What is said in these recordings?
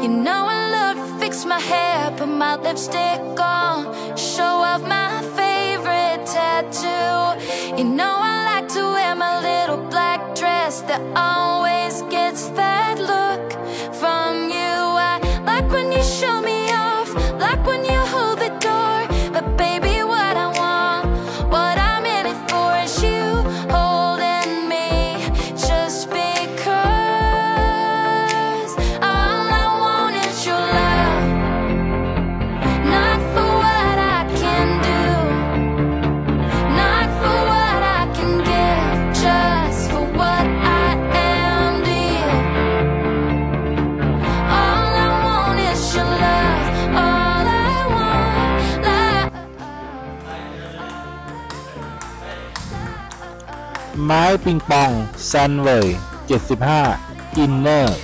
You know I love to fix my hair, put my lipstick on, show off my favorite tattoo. You know I like to wear my little black dress that always gets that look from you. I like when you show me off, like when you hold the door. But baby, what I want, what I'm in it for is you holding me, just because all I want is your love, not for what I can do, not for what I can give, just for what I am to you. All I want is your love, all I want, love. ไม้ปิงปองแซนเวย์75อินเนอร์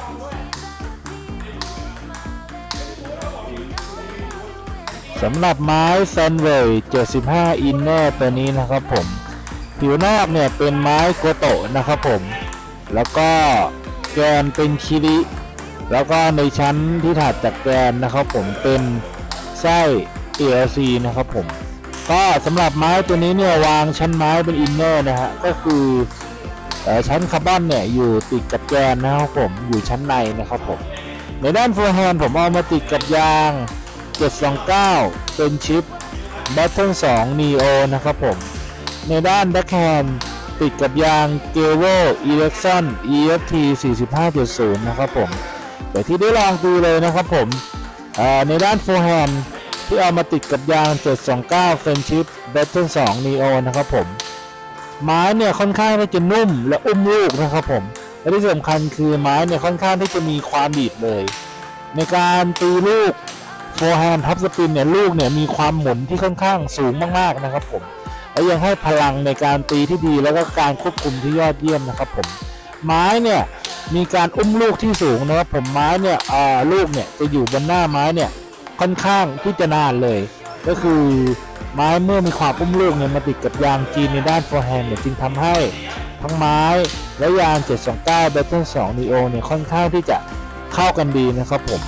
สำหรับไม้แซนเวย์75อินเนอร์ตัวนี้นะครับผมผิวนอกเนี่ยเป็นไม้โกโตะนะครับผมแล้วก็แกนเป็นคิริแล้วก็ในชั้นที่ถัดจากแกนนะครับผมเป็นไส้ ALC นะครับผมก็สำหรับไม้ตัวนี้เนี่ยวางชั้นไม้เป็นอินเนอร์นะฮะก็คือชั้นคาร์บอนเนี่ยอยู่ติดกับแกนนะครับผมอยู่ชั้นในนะครับผมในด้านโฟร์แฮนด์ผมเอามาติดกับยาง729เป็นชิป Battle 2 Neo นะครับผมในด้านแบ็คแฮนด์ติดกับยาง Gevo Electron EFT 45.0 นะครับผมแต่ที่ได้ลองดูเลยนะครับผมในด้านโฟร์แฮนด์ที่เอามาติดกับยาง729 Friendship Battle 2 Neo นะครับผมไม้เนี่ยค่อนข้างที่จะนุ่มและอุ้มลูกนะครับผมและที่สำคัญคือไม้เนี่ยค่อนข้างที่จะมีความดีดเลยในการตีลูกโฟร์แฮนด์ทับสปินเนี่ยลูกเนี่ยมีความหมุนที่ค่อนข้างสูงมากๆนะครับผมและยังให้พลังในการตีที่ดีแล้วก็การควบคุมที่ยอดเยี่ยมนะครับผมไม้เนี่ยมีการอุ้มลูกที่สูงนะครับผมไม้เนี่ยลูกเนี่ยจะอยู่บนหน้าไม้เนี่ยค่อนข้างที่จะนานเลยก็คือไม้เมื่อมีความอุ้มลูกเนี่ยมาติดกับยางจีนในด้านโฟร์แฮนด์เนี่ยจึงทำให้ทั้งไม้และยาง729 Battle 2 Neo เนี่ยค่อนข้างที่จะเข้ากันดีนะครับผม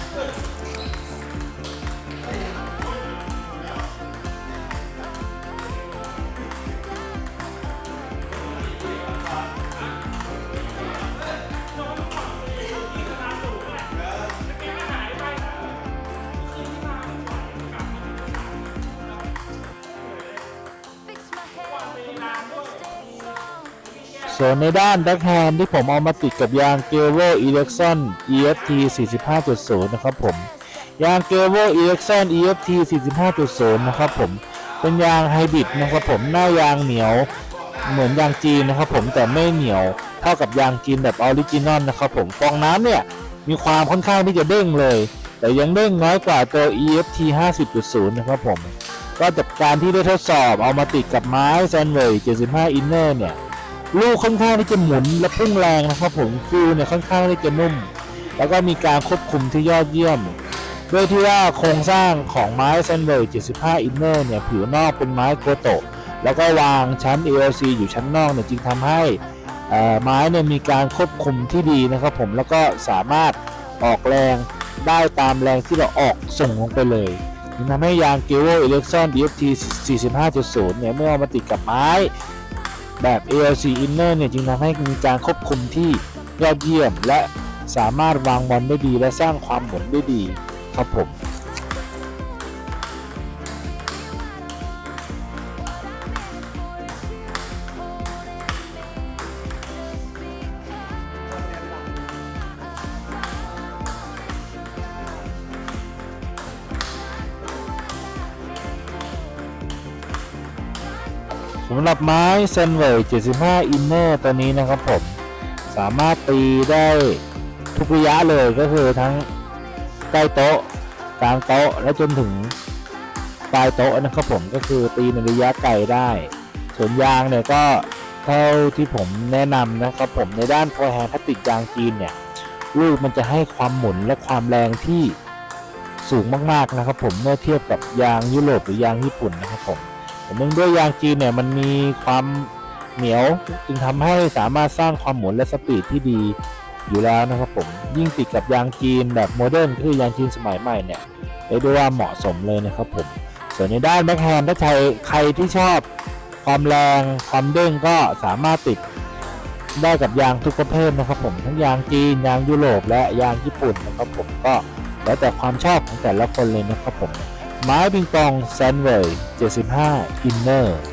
ส่วนในด้านแบ็คแฮนด์ที่ผมเอามาติดกับยาง Gevo Electron EFT 45.0 นะครับผมยาง Gevo Electron EFT 45.0 นะครับผมเป็นยางไฮบริดนะครับผมหน้ายางเหนียวเหมือนยางจีนนะครับผมแต่ไม่เหนียวเท่ากับยางจีนแบบออริจินอลนะครับผมฟองน้ำเนี่ยมีความค่อนข้างที่จะเด้งเลยแต่ยังเด้งน้อยกว่าตัว EFT 50.0 นะครับผมก็จากการที่ได้ทดสอบเอามาติดกับไม้แซนเวย์75อินเนอร์เนี่ยลูกค่อนข้างที่จะหมุนและพุ่งแรงนะครับผมฟิลเนี่ยค่อนข้างที่จะนุ่มแล้วก็มีการควบคุมที่ยอดเยี่ยมด้วยที่ว่าโครงสร้างของไม้แซนเวย์75อินเนอร์เนี่ยผิวนอกเป็นไม้โกโตะแล้วก็วางชั้น ALC อยู่ชั้นนอกเนี่ยจึงทำให้ไม้เนี่ยมีการควบคุมที่ดีนะครับผมแล้วก็สามารถออกแรงได้ตามแรงที่เราออกส่งลงไปเลยจึงทำให้ยาง Gevo Electron EFT 45.0 เนี่ยเมื่อมาติดกับไม้แบบ ALC Inner เนี่ยจึงทำให้มีการควบคุมที่ยอดเยี่ยมและสามารถวางบอลได้ดีและสร้างความหมุนได้ดีครับผมสำหรับไม้แซนเวย์75อินเนอร์ตัวนี้นะครับผมสามารถตีได้ทุกระยะเลยก็คือทั้งใต้โต๊ะกลางโต๊ะและจนถึงปลายโต๊ะนะครับผมก็คือตีในระยะไกลได้ส่วนยางเนี่ยก็เท่าที่ผมแนะนำนะครับผมในด้านโฟร์แฮนด์พลาสติกยางจีนเนี่ยลูกมันจะให้ความหมุนและความแรงที่สูงมากๆนะครับผมเมื่อเทียบกับยางยุโรปหรือยางญี่ปุ่นนะครับผมเนื่องด้วยยางจีนเนี่ยมันมีความเหนียวจึงทำให้สามารถสร้างความหมุนและสปีดที่ดีอยู่แล้วนะครับผมยิ่งติดกับยางจีนแบบโมเดิร์นคือยางจีนสมัยใหม่เนี่ยเรียกได้ว่าเหมาะสมเลยนะครับผมส่วนในด้านแบ็คแฮนด์ถ้าใครที่ชอบความแรงความเด้งก็สามารถติดได้กับยางทุกประเภทนะครับผมทั้งยางจีนยางยุโรปและยางญี่ปุ่นนะครับผมก็แล้วแต่ความชอบของแต่ละคนเลยนะครับผมไม้ปิงปองแซนเวย75 Inner